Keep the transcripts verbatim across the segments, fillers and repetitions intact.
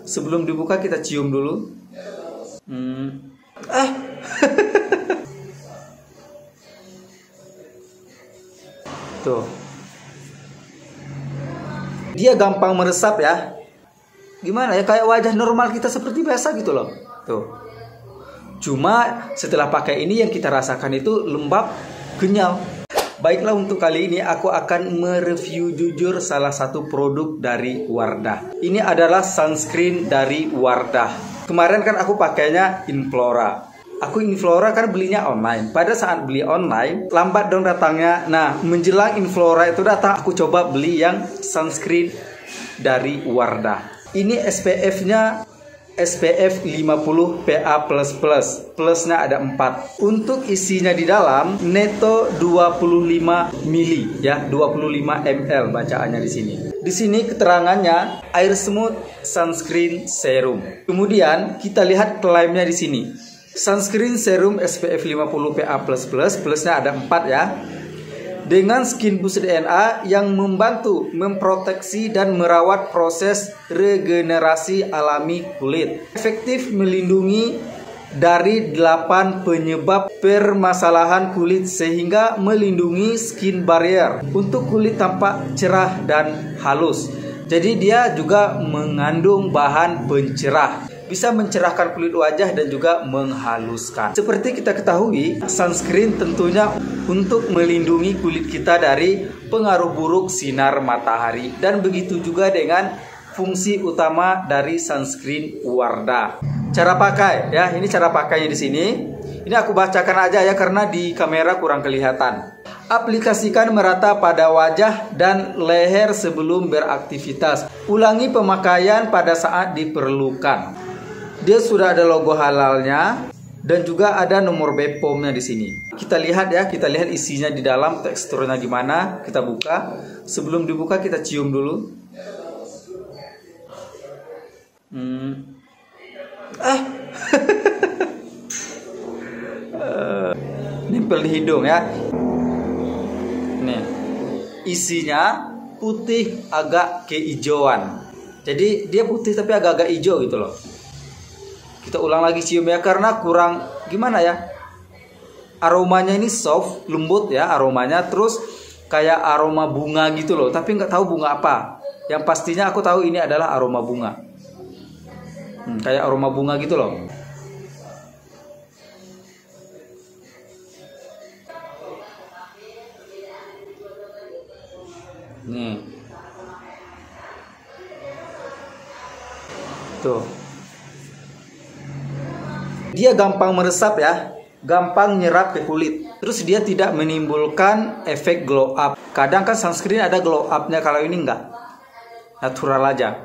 Sebelum dibuka kita cium dulu. Hmm. Eh. Tuh. Dia gampang meresap ya. Gimana ya, kayak wajah normal kita seperti biasa gitu loh. Tuh. Cuma setelah pakai ini yang kita rasakan itu lembab, kenyal. Baiklah, untuk kali ini aku akan mereview jujur salah satu produk dari Wardah. Ini adalah sunscreen dari Wardah. Kemarin kan aku pakainya Inflora. Aku Inflora kan belinya online. Pada saat beli online, lambat dong datangnya. Nah, menjelang Inflora itu datang, aku coba beli yang sunscreen dari Wardah. Ini S P F-nya S P F lima puluh P A plus plus. Plusnya ada empat. Untuk isinya di dalam neto dua puluh lima mili ya, dua puluh lima mililiter bacaannya di sini. Di sini keterangannya Air Smooth Sunscreen Serum. Kemudian kita lihat klaimnya di sini. Sunscreen Serum S P F lima puluh P A plus plus, plusnya ada empat ya. Dengan Skin Boost D N A yang membantu memproteksi dan merawat proses regenerasi alami kulit. Efektif melindungi dari delapan penyebab permasalahan kulit sehingga melindungi skin barrier untuk kulit tampak cerah dan halus. Jadi dia juga mengandung bahan pencerah. Bisa mencerahkan kulit wajah dan juga menghaluskan. Seperti kita ketahui, sunscreen tentunya untuk melindungi kulit kita dari pengaruh buruk sinar matahari. Dan begitu juga dengan fungsi utama dari sunscreen Wardah. Cara pakai ya, ini cara pakainya di sini. Ini aku bacakan aja ya karena di kamera kurang kelihatan. Aplikasikan merata pada wajah dan leher sebelum beraktivitas. Ulangi pemakaian pada saat diperlukan. Dia sudah ada logo halalnya dan juga ada nomor B P O M-nya di sini. Kita lihat ya, kita lihat isinya di dalam, teksturnya gimana. Kita buka. Sebelum dibuka kita cium dulu. Hmm. Eh. uh, Nempel di hidung ya. Nih. Isinya putih agak kehijauan. Jadi dia putih tapi agak-agak hijau gitu loh. Kita ulang lagi cium ya, karena kurang gimana ya, aromanya ini soft, lembut ya aromanya, terus kayak aroma bunga gitu loh, tapi nggak tahu bunga apa. Yang pastinya aku tahu ini adalah aroma bunga. hmm, kayak aroma bunga gitu loh. Nih tuh, dia gampang meresap ya, gampang nyerap ke kulit. Terus dia tidak menimbulkan efek glow up. Kadang kan sunscreen ada glow up-nya, kalau ini enggak. Natural aja.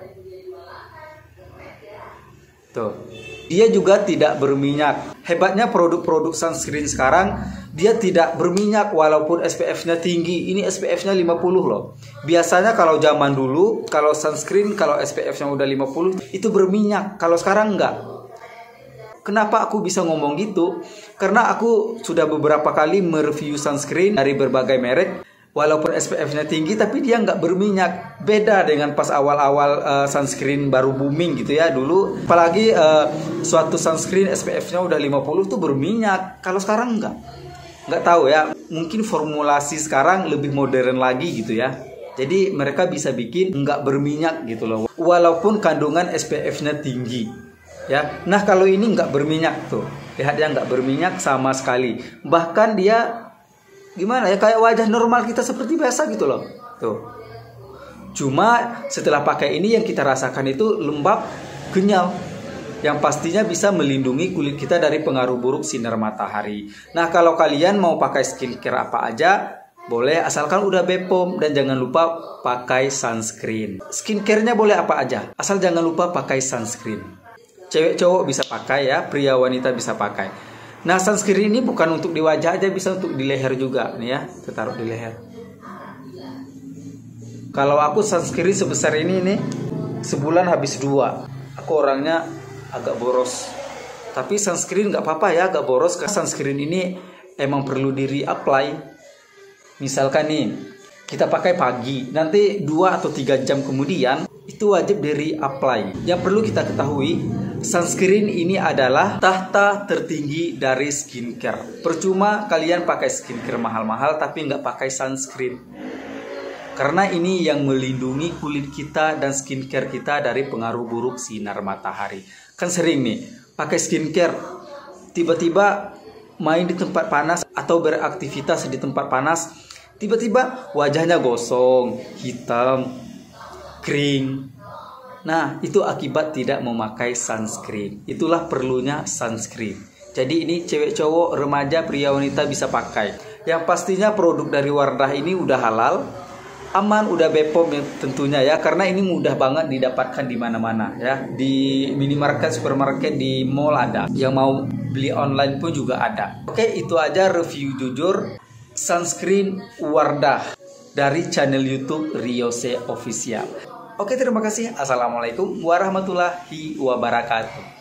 Tuh. Dia juga tidak berminyak. Hebatnya produk-produk sunscreen sekarang, dia tidak berminyak walaupun S P F-nya tinggi. Ini S P F-nya lima puluh loh. Biasanya kalau zaman dulu, kalau sunscreen kalau S P F-nya udah lima puluh itu berminyak. Kalau sekarang enggak. Kenapa aku bisa ngomong gitu? Karena aku sudah beberapa kali mereview sunscreen dari berbagai merek. Walaupun S P F-nya tinggi, tapi dia nggak berminyak. Beda dengan pas awal-awal uh, sunscreen baru booming gitu ya dulu. Apalagi uh, suatu sunscreen S P F-nya udah lima puluh tuh berminyak. Kalau sekarang nggak. Nggak tahu ya. Mungkin formulasi sekarang lebih modern lagi gitu ya. Jadi mereka bisa bikin nggak berminyak gitu loh. Walaupun kandungan S P F-nya tinggi. Ya, nah kalau ini nggak berminyak tuh, lihat dia nggak berminyak sama sekali. Bahkan dia gimana ya, kayak wajah normal kita seperti biasa gitu loh. Tuh. Cuma setelah pakai ini yang kita rasakan itu lembab, kenyal. Yang pastinya bisa melindungi kulit kita dari pengaruh buruk sinar matahari. Nah kalau kalian mau pakai skincare apa aja, boleh asalkan udah B P O M dan jangan lupa pakai sunscreen. Skincare-nya boleh apa aja, asal jangan lupa pakai sunscreen. Cewek cowok bisa pakai ya, pria wanita bisa pakai. Nah sunscreen ini bukan untuk di wajah aja, bisa untuk di leher juga nih ya, kita taruh di leher. Kalau aku sunscreen sebesar ini nih, sebulan habis dua. Aku orangnya agak boros, tapi sunscreen nggak apa-apa ya, agak boros. Karena sunscreen ini emang perlu di reapply. Misalkan nih, kita pakai pagi, nanti dua atau tiga jam kemudian itu wajib dari apply. Yang perlu kita ketahui, sunscreen ini adalah tahta tertinggi dari skincare. Percuma kalian pakai skincare mahal-mahal tapi nggak pakai sunscreen. Karena ini yang melindungi kulit kita dan skincare kita dari pengaruh buruk sinar matahari. Kan sering nih pakai skincare, tiba-tiba main di tempat panas atau beraktivitas di tempat panas, tiba-tiba wajahnya gosong, hitam, kering. Nah, itu akibat tidak memakai sunscreen. Itulah perlunya sunscreen. Jadi ini cewek cowok, remaja, pria wanita bisa pakai. Yang pastinya produk dari Wardah ini udah halal, aman, udah B P O M ya, tentunya ya, karena ini mudah banget didapatkan di mana-mana ya. Di minimarket, supermarket, di mall ada. Yang mau beli online pun juga ada. Oke, itu aja review jujur sunscreen Wardah dari channel YouTube Riose Official. Oke, terima kasih. Assalamualaikum warahmatullahi wabarakatuh.